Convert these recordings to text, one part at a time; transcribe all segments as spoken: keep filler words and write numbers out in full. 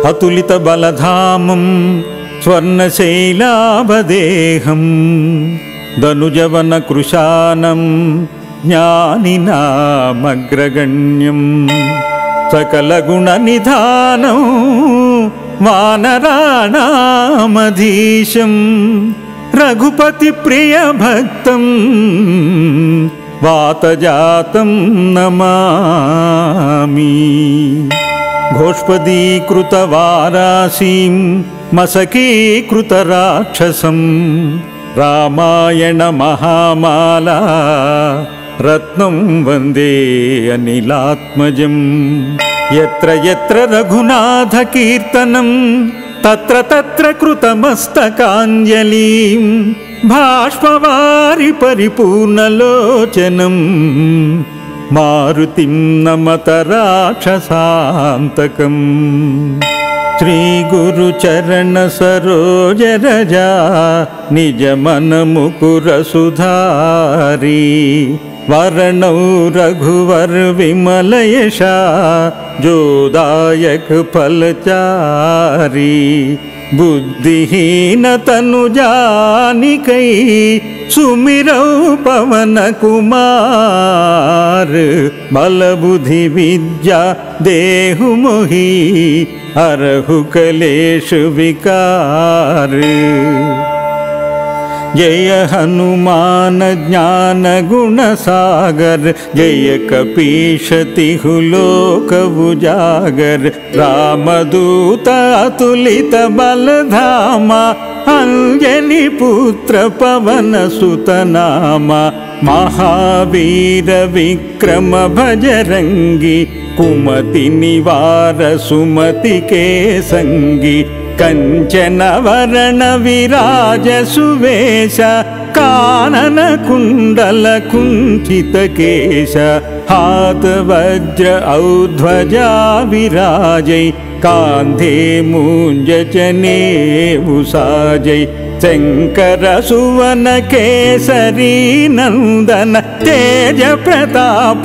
अतुलित बलधामं स्वर्णशैलाभदेहं दनुजवन कृशानं ज्ञानिनामग्रगण्यं सकलगुणनिधानं वानराणामधीशं रघुपति प्रिय भक्तं वातजातं नमामि। घोष्पदीकृतवारासीं मसकीकृतराक्षसं रामायण महामाला रत्नं वन्दे अनिलात्मजं। यत्र यत्र रघुनाथ कीर्तनं तत्र तत्र कृतमस्तकाञ्जलिं भाष्पवारि परिपूर्णलोचनं मारुतिं नमत राक्षसान्तकम्। श्रीगुरुचरण सरोज रजा निज मन मुकुर सुधारी वरणौ रघुवर विमल यशा जोदायक फलचारी। बुद्धिहीन तनु जानिकै सुमिरौ पवन कुमार बल बुद्धि विद्या देहु मोहि हरहु कलेश विकार। जय हनुमान ज्ञान गुण सागर जय कपीश तिहु लोक उजागर। रामदूत अतुलित बल धामा अंजनी पुत्र पवन सुत नामा। महावीर विक्रम भजरंगी कुमति निवार सुमति के संगी। कंचन वरण विराज सुवेश कानन कुंडल कुंचित केश। हाथ वज्र औध्वजा विराजै कांधे मूंज जनेऊ साजै। शंकर सुवन केसरी नंदन तेज प्रताप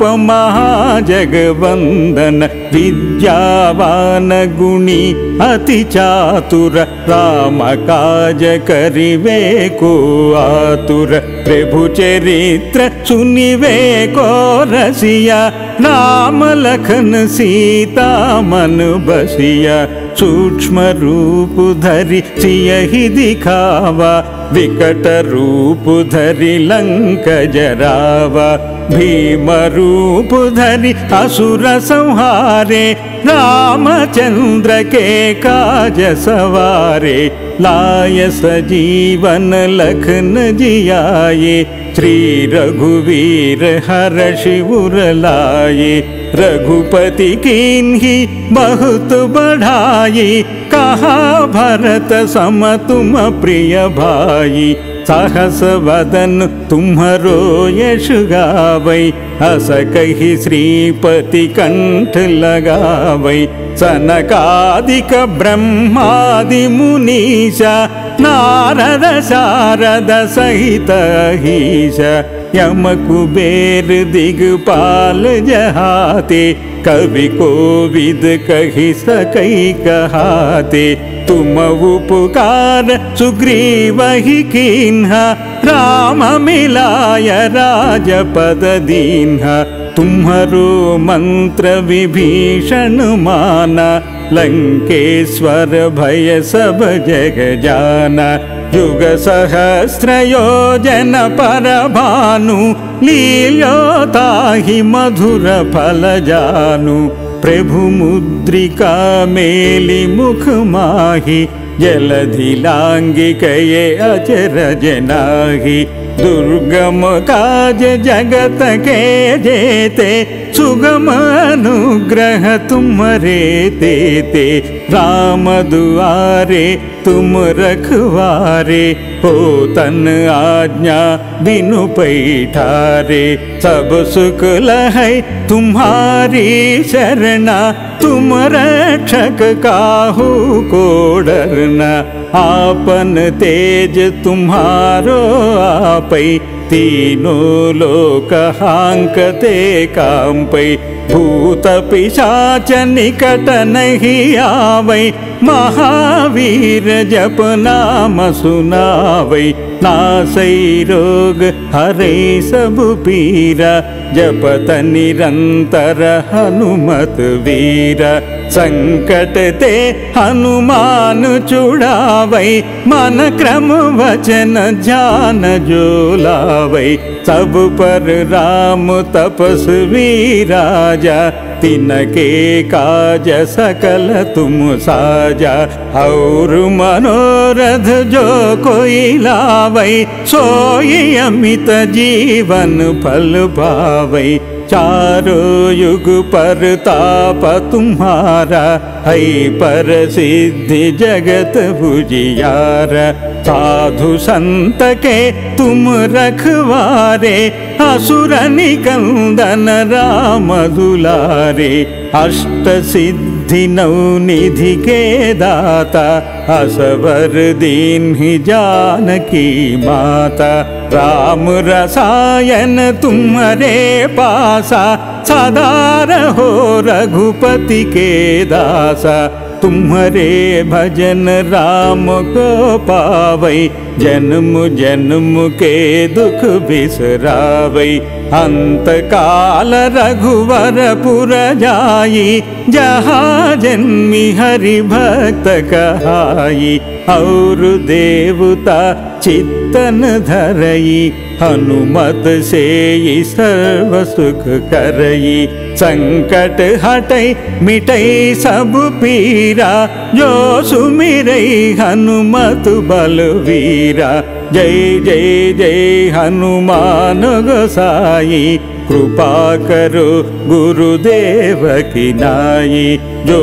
महाजगवंदन। विद्यावान गुणी अति चातुर राम काज करिवे को आतुर। प्रभु चरित्र सुनिवे को रसिया राम लखन सीता मन बसिया। सूक्ष्म रूप धरि सियहि दिखावा विकट रूप धरि लंक जरावा। भीम रूप धरि असुर संहारे रामचंद्र के काज सवारे। लाय सजीवन लखन जियाये श्री रघुवीर हर्षि उर लाये। रघुपति कीन्ही बहुत बढ़ाई कहा भरत सम तुम प्रिय भाई। सहस वदन तुम्हरो यश गावै हस कहि श्रीपति कंठ लगावै। सनकादिक ब्रह्मादि मुनीशा नारद शारद सहित अहीश। यम कुबेर दिगपाल जहाते कवि कोविद कहि सकै कहाते। तुम उपकार सुग्रीवहि कीन्हा राम मिलाय राजपद दीन्हा। तुम्हरो मंत्र विभीषण माना लंकेश्वर भय सब जग जाना। युग सहस्र योजन पर भानु लील्योताहि मधुर फल जानु। प्रभु मुद्रिका मेलि मुख माहि जलधि लांघि कये अचरज नाहि। दुर्गम काज जगत के जेते सुगम अनुग्रह तुम्हरे तेते। राम दुआरे तुम रखवारे हो तन आज्ञा बिनु पैठारे। सब सुख लहै तुम्हारी शरणा तुम रक्षक काहू को डरना। आपन तेज तुम्हारो आपै तीनों लोक हांकते कांपै। भूत पिशाच निकट नहीं आवै महावीर जप नाम सुनावै नासै रोग हरे सब पीरा जपत निरंतर हनुमत वीर संकट ते हनुमान छुड़ावै मन क्रम वचन ध्यान जो लावै सब पर राम तपस्वी राजा तिनके काज सकल तुम साजा और मनोरथ जो कोई लावै सोई अमित जीवन फल पावै चारों युग पर ताप तुम्हारा है पर सिद्धि जगत बुझियारा साधु संत के तुम रखवारे असुर निकंदन राम दुलारे अष्ट सिद्धि नौ निधि के दाता असवर दीन ही जानकी माता राम रसायन तुम्हारे पासा सदा रहो रघुपति के दासा तुम्हारे भजन राम को पावै जन्म जन्म के दुख बिसरावै अंत काल रघुवर पुर जाई जहाँ जन्मी हरि भक्त कहाई और देवता चित्तन धरई हनुमत से सर्व सुख करई संकट हटई मिटई सब पीरा जो सुमिरई हनुमत बलवीरा जय जय जय हनुमान गोसाई कृपा करो गुरुदेव की नाई जो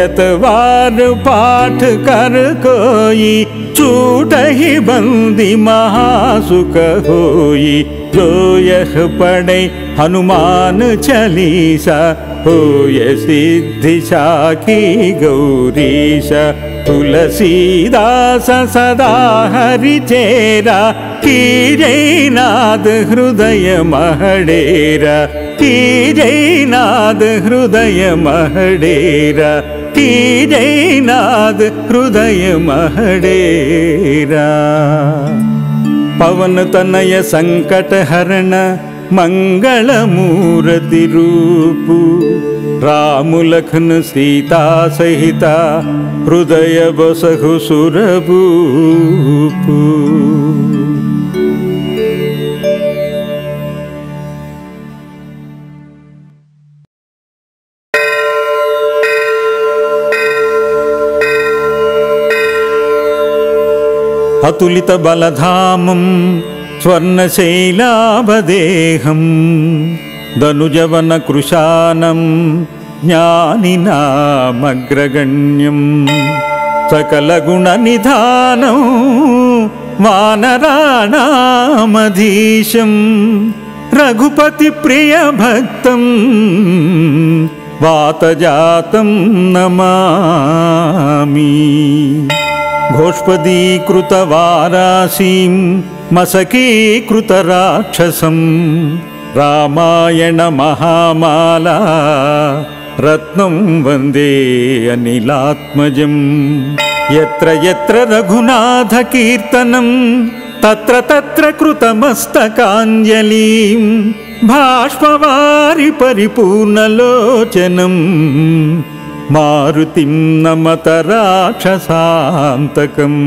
शतवार पाठ कर कोई छूट ही बंदी महासुख होई जो यह पढ़े हनुमान चालीसा होय सिद्धि साखी गौरीशा तुलसीदास सदा हरि चेरा की जय नाद हृदय महडेरा की जय नाद हृदय महडेरा की जय नाद हृदय महडेरा पवन तनय संकट हरण मंगल मूर्ति रूपु राम लखन सीता सहिता हृदय बसहु सुरभूपु अतुलित बलधामं स्वर्णशैलाभदेहं दनुजवन कृशानं ज्ञानिनामग्रगण्यं सकलगुणनिधानं वानराणामधीशं रघुपतिप्रियभक्तं वातजातं नमामि घोष्पदीकृतवारासीं मसकीकृतराक्षसं रामायण महामाला रत्नं वन्दे अनिलात्मजं यत्र यत्र रघुनाथ कीर्तनं तत्र तत्र कृतमस्तकाञ्जलिं भाष्पवारि परिपूर्णलोचनं मारुतिं नमत राक्षसान्तकम्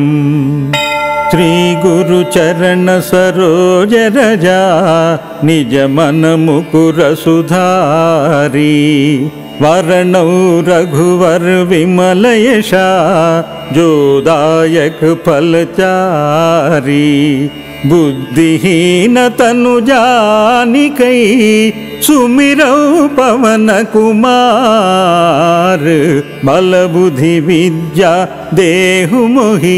श्रीगुरुचरण सरोज रजा निज मन मुकुर सुधारी वरणौ रघुवर विमल यशा जोदायक फलचारी बुद्धिहीन तनु जानिकै सुमिरौ पवन कुमार बल बुद्धि विद्या देहु मोहि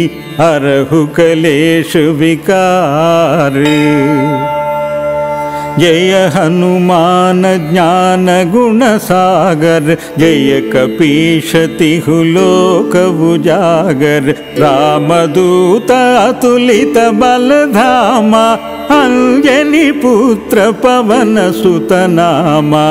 हरहु कलेश विकार जय हनुमान ज्ञान गुण सागर जय कपीश तिहु लोक उजागर रामदूत अतुलित बल धामा अंजनी पुत्र पवन सुत नामा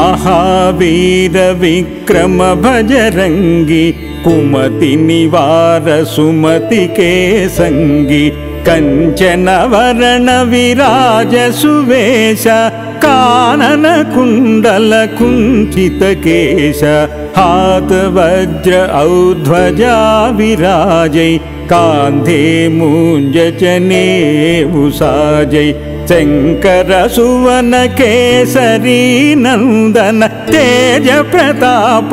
महावीर विक्रम भजरंगी कुमति निवार सुमति के संगी कंचन वरण विराज सुवेश कानन कुंडल कुंचित केश हाथ वज्र औध्वजा विराजै कांधे मूंज जनेऊ साजै शंकर सुवन केसरी नंदन तेज प्रताप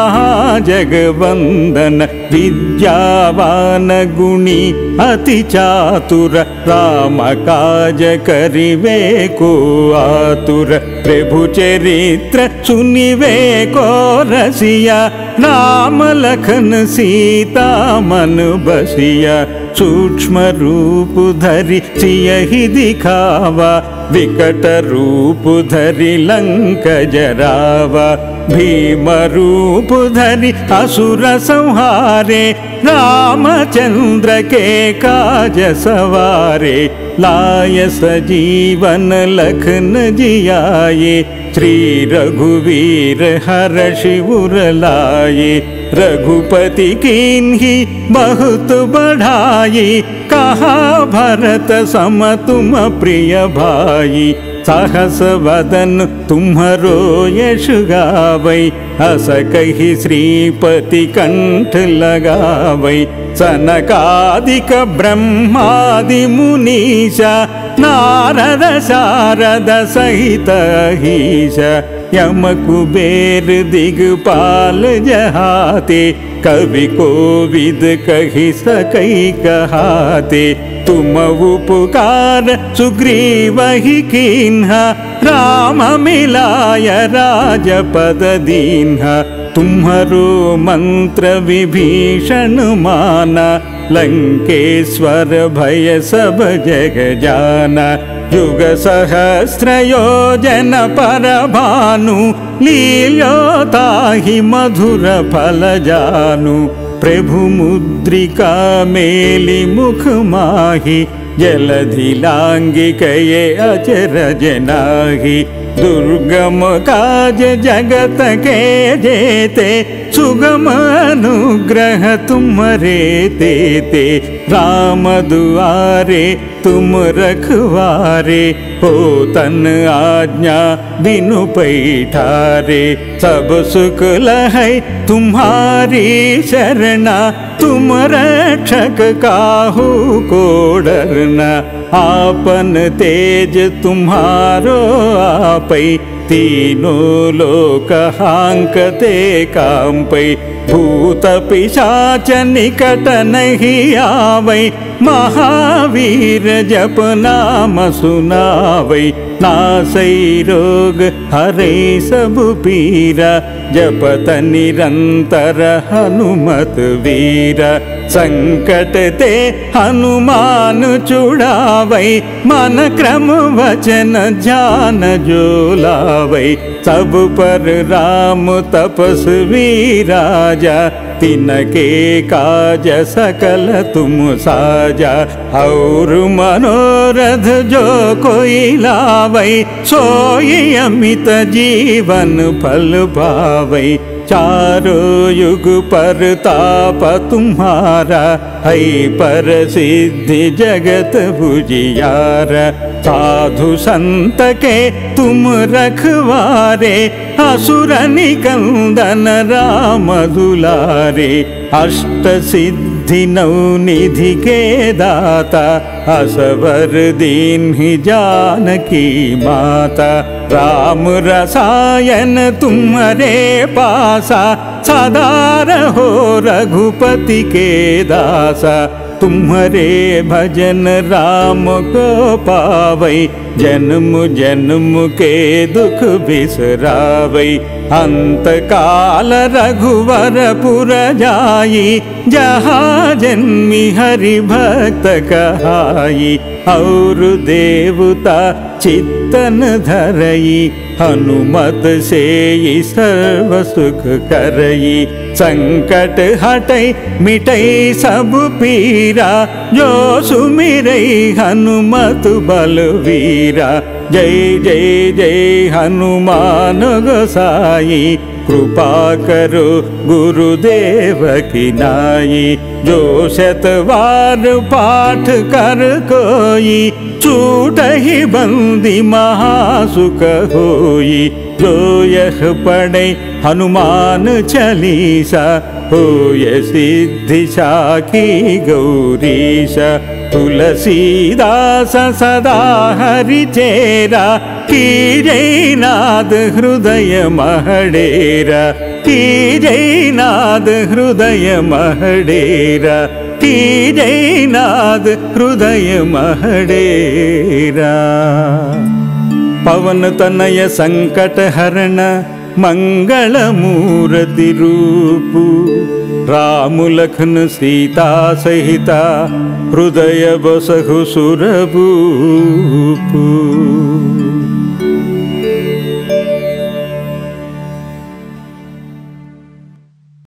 महाजगवंदन विद्यावान गुणी अति चातुर राम काज करिवे को आतुर प्रभु चरित्र सुनिवे को रसिया राम लखन सीता मन बसिया सूक्ष्म रूप धरि सियहि दिखावा विकट रूप धरि लंक जरावा भीम रूप धरि असुर संहारे रामचंद्र के काज सवारे लाय सजीवन लखन जियाये श्री रघुवीर हर्षि उर लाये रघुपति कीन्ही बहुत बढ़ाई कहा भरत सम तुम प्रिय भाई सहस वदन तुम्हरो यश गावै हस कहि श्रीपति कंठ लगावै सनकादिक ब्रह्मादि मुनीशा नारद शारद सहित अहीश यम कुबेर दिगपाल जहाते कवि कोविद कहि सकै कहाते तुम उपकार सुग्रीवहि कीन्हा राम मिलाय राजपद दीन्हा तुम्हरो मंत्र विभीषण माना लंकेश्वर भय सब जग जाना युग सहस्र योजन पर भानु लील्योताहि मधुर फल जानु प्रभु मुद्रिका मेलि मुख माहि जलधि लांघि कये अचरज नाहि दुर्गम काज जगत के जेते सुगम अनुग्रह तुम्हारे तेते राम दुआरे तुम रखवारे हो तन आज्ञा बिनु पैठारे सब सुख लहै तुम्हारी शरणा तुम रक्षक काहू को डरना आपन तेज तुम्हारो आपै तीनों लोक हांकते कांपै भूत पिशाच निकट नहीं आवै महावीर जप नाम सुनावै नासै रोग हरै सब पीरा जपत निरंतर हनुमत वीरा संकट ते हनुमान छुड़ावै मन क्रम वचन ध्यान जो लावै सब पर राम तपस्वी राजा तिनके काज सकल तुम साजा और मनोरथ जो कोई लावै सोई अमित जीवन फल पावै चारों युग पर ताप तुम्हारा है पर सिद्धि जगत बुझियारा साधु संत के तुम रखवारे असुर निकंदन राम दुलारे अष्ट सिद्धि नौ निधि के दाता असवर दीन्हि जानकी माता राम रसायन तुम्हारे पासा सदा रहो रघुपति के दासा तुम्हारे भजन राम को पावै जन्म जन्म के दुख बिसरावै अंत काल रघुवर पुर जाई जहाँ जन्मी हरि भक्त कहाई और देवता चित्तन धरई हनुमत से सर्व सुख करई संकट हटई मिटई सब पीरा जो सुमिरई हनुमत बलवीरा जय जय जय हनुमान गोसाई कृपा करो गुरुदेव की नाई जो शतवार पाठ कर कोई छूट ही बंदी महासुख होई जो यह पढ़े हनुमान चालीसा होय सिद्धि साखी गौरीशा तुलसीदास सदा हरि चेरा की जयनाद हृदय महडेरा की जयनाद हृदय महडेरा की जयनाद हृदय महडेरा पवन तनय संकट हरण मंगल मूर्ति रूपु राम लखन सीता सहिता हृदय बसहु सुरभूपु।